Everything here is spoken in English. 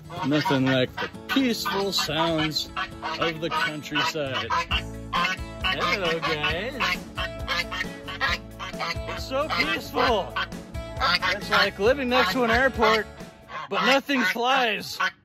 Nothing like the peaceful sounds of the countryside. Hello, guys. It's so peaceful. It's like living next to an airport, but nothing flies.